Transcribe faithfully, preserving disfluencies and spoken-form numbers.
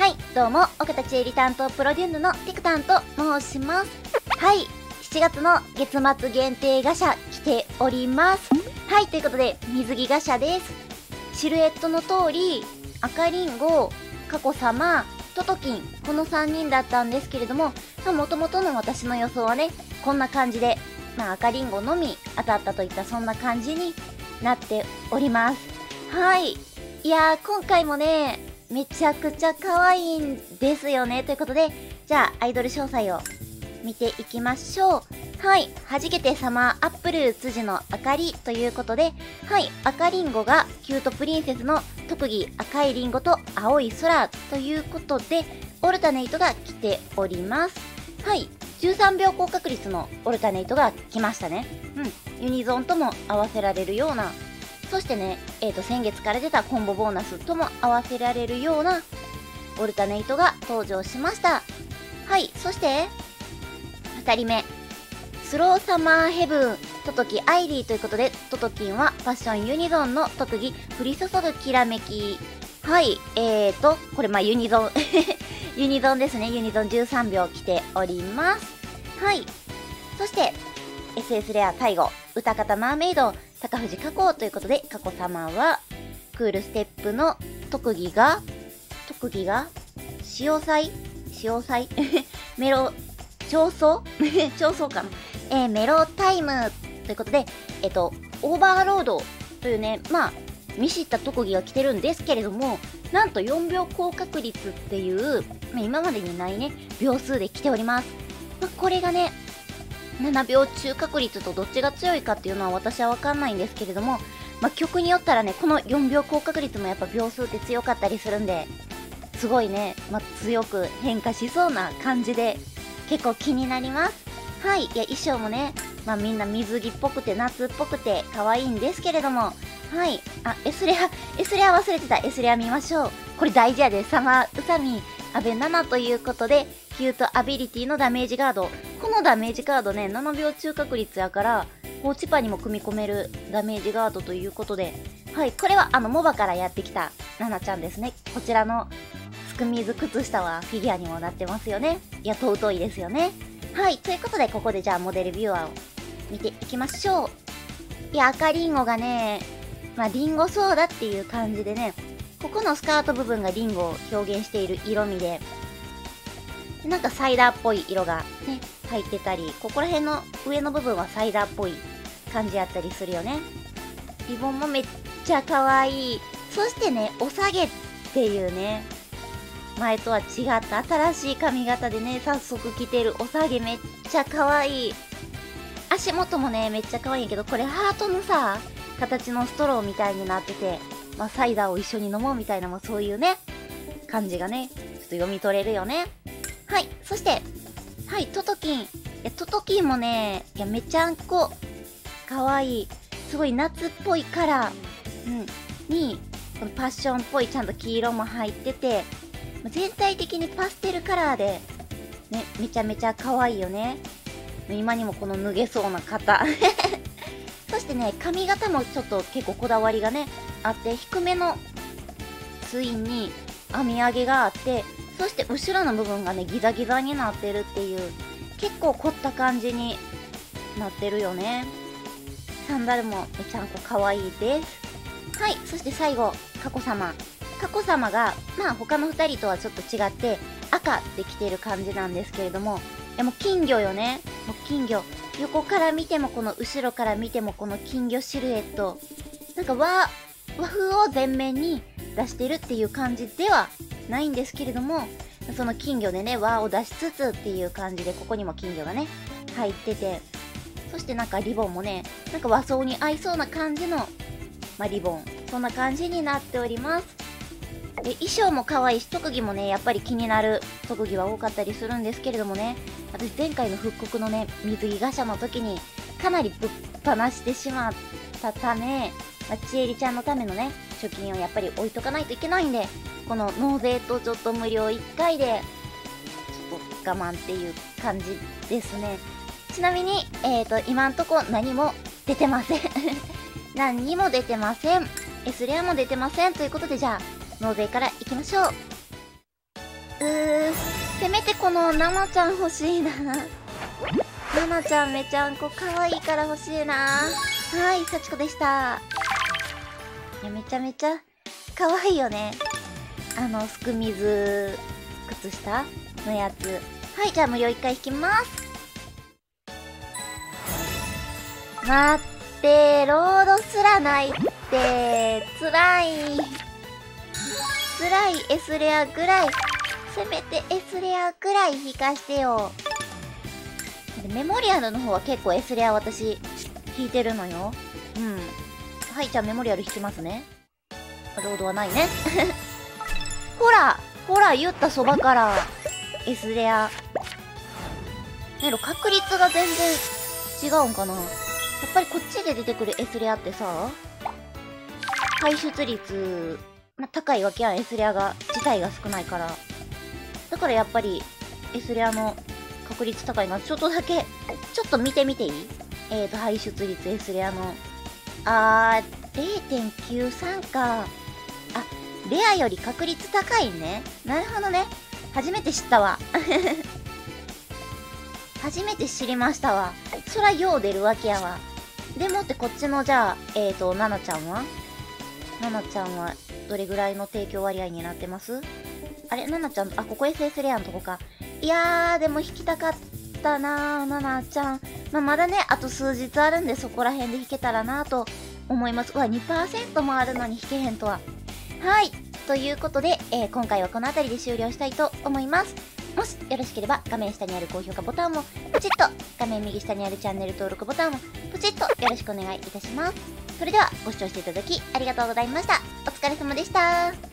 い、どうも、岡田千恵里担当プロデューヌのテクタンと申します。はい、しちがつの月末限定ガシャ来ております。はい、ということで、水着ガシャです。シルエットの通り、赤リンゴ、佳子様、トトキン、このさんにんだったんですけれども、もともとの私の予想はね、こんな感じで、まあ赤リンゴのみ当たったといったそんな感じになっております。はい。いやー、今回もね、めちゃくちゃ可愛いんですよね。ということで、じゃあ、アイドル詳細を見ていきましょう。はい。はじけてサマーアップル辻のあかりということで、はい。赤リンゴがキュートプリンセスの特技赤いリンゴと青い空ということで、オルタネイトが来ております。はい。じゅうさんびょう高確率のオルタネイトが来ましたね。うん。ユニゾンとも合わせられるような、そしてね、えーと、先月から出たコンボボーナスとも合わせられるようなオルタネイトが登場しました。はい、そして、ふたりめ。スローサマーヘブン、トトキアイリーということで、トトキンはファッションユニゾンの特技、降り注ぐきらめき。はい、えーと、これまあユニゾン、ユニゾンですね。ユニゾンじゅうさんびょう来ております。はい。そして、エスエス レア最後、歌方マーメイド、高藤佳子ということで、佳子様は、クールステップの特技が、特技が、潮祭潮祭メロ、調奏調奏かなえー、メロタイムということで、えっと、オーバーロードというね、まあ、見知った特技が来てるんですけれども、なんとよんびょう高確率っていう、まあ、今までにないね、秒数で来ております。まあ、これがね、ななびょう中確率とどっちが強いかっていうのは私はわかんないんですけれども、まあ、曲によったらね、このよんびょう高確率もやっぱ秒数って強かったりするんで、すごいね、まあ、強く変化しそうな感じで、結構気になります。はい。いや、衣装もね、まあ、みんな水着っぽくて夏っぽくて可愛いんですけれども、はい。あ、S レア、S レア忘れてた。S レア見ましょう。これ大事やで。サマーウサミ、アベナナということで、キュートアビリティのダメージガード。このダメージカードね、ななびょう中確率やから、放置パにも組み込めるダメージガードということで、はい。これはあの、モバからやってきた、ナナちゃんですね。こちらの、すくみず靴下はフィギュアにもなってますよね。いや、尊いですよね。はい。ということで、ここでじゃあモデルビューアーを見ていきましょう。いや、赤リンゴがね、まあ、リンゴソーダっていう感じでね、ここのスカート部分がリンゴを表現している色味で、なんかサイダーっぽい色がね、入ってたり、ここら辺の上の部分はサイダーっぽい感じやったりするよね。リボンもめっちゃ可愛い。そしてね、おさげっていうね、前とは違った新しい髪型でね、早速着てるおさげめっちゃ可愛い。足元もね、めっちゃ可愛いけど、これハートのさ、形のストローみたいになってて、まあ、サイダーを一緒に飲もうみたいな、もそういうね、感じがね、ちょっと読み取れるよね。はい。そして、はい、トトキン。いや、トトキンもね、いや、めちゃんこ、かわいい。すごい夏っぽいカラー、うん、に、このパッションっぽいちゃんと黄色も入ってて、全体的にパステルカラーで、ね、めちゃめちゃ可愛いよね。今にもこの脱げそうな方。そしてね、髪型もちょっと結構こだわりがね、あって、低めのツインに編み上げがあって、そして後ろの部分がね、ギザギザになってるっていう、結構凝った感じになってるよね。サンダルもめちゃんこ可愛いです。はい、そして最後、佳子様。佳子様が、まあ他のふたりとはちょっと違って、赤で着てる感じなんですけれども、いやもう金魚よね。もう金魚。横から見てもこの後ろから見てもこの金魚シルエット。なんか和、和風を前面に出してるっていう感じではないんですけれども、その金魚でね、和を出しつつっていう感じで、ここにも金魚がね、入ってて、そしてなんかリボンもね、なんか和装に合いそうな感じの、まあ、リボン。そんな感じになっております。で、衣装も可愛いし、特技もね、やっぱり気になる特技は多かったりするんですけれどもね、私前回の復刻のね、水着ガシャの時に、かなりぶっ放してしまったため、まあ、ちえりちゃんのためのね、貯金をやっぱり置いとかないといけないんで、この納税とちょっと無料いっかいで、ちょっと我慢っていう感じですね。ちなみに、えーと、今んとこ何も出てません。何にも出てません。S レアも出てません。ということで、じゃあ、納税からいきましょう。 うー、せめてこのナナちゃん欲しいな。ナナちゃんめちゃんこ可愛いから欲しいな。はい、幸子でした。いや、めちゃめちゃ可愛いよね。あの、すく水靴下のやつ。はい、じゃあ無料いっかい引きます。待って、ロードすらないって、つらい。つらい S レアぐらい、せめて S レアぐらい引かしてよ。メモリアルの方は結構 S レア私、引いてるのよ。うん。はい、じゃあメモリアル引きますね。ロードはないね。ほらほら言ったそばから、S レア。なんやろ、確率が全然違うんかな。やっぱりこっちで出てくる S レアってさ、排出率、まあ、高いわけやん、S レアが、自体が少ないから。だからやっぱり S レアの確率高いな。ちょっとだけ、ちょっと見てみていい？えーと、排出率 S レアの。あー、れいてんきゅうさん か。あ、レアより確率高いね。なるほどね。初めて知ったわ。初めて知りましたわ。そらよう出るわけやわ。でもってこっちのじゃあ、えーと、ナナちゃんはナナちゃんはどれぐらいの提供割合になってます？あれナナちゃん、あ、ここ エスエス レアのとこか。いやー、でも引きたかったなー、ナナちゃん。まあ、まだね、あと数日あるんで、そこら辺で引けたらなと思います。うわ、にパーセント もあるのに引けへんとは。はい。ということで、えー、今回はこの辺りで終了したいと思います。もしよろしければ画面下にある高評価ボタンをポチッと、画面右下にあるチャンネル登録ボタンをポチッとよろしくお願いいたします。それではご視聴していただきありがとうございました。お疲れ様でした。